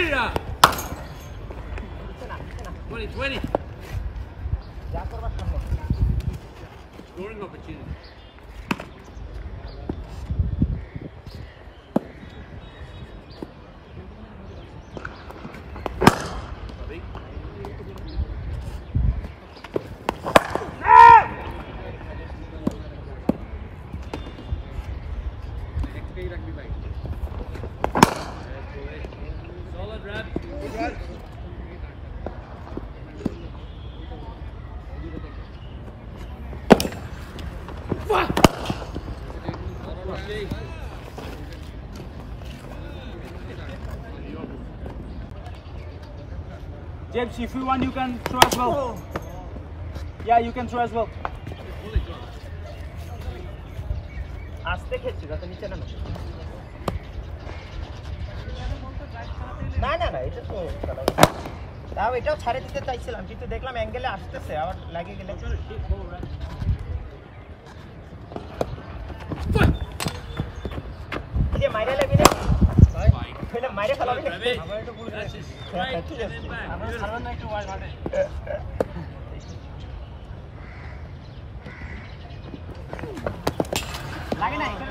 20. Scoring opportunity. Solid rep. James, if you want, you can throw as well. Yeah, you can throw as well. আস্তে খেলছি যাতে নিচে না নামে না না না এটা তো তাও এটাও ছাড়ে দিতে চাইছিলাম কিন্তু দেখলাম অ্যাঙ্গেলে আসতেছে আবার লাগে গেলে যে মাইরা লাগবে না ফেলে মাইরা ফেলাবি না আবার একটু ভুল করে আমরা ছাড়বেন না একটু ওয়াইড হাটে লাগে না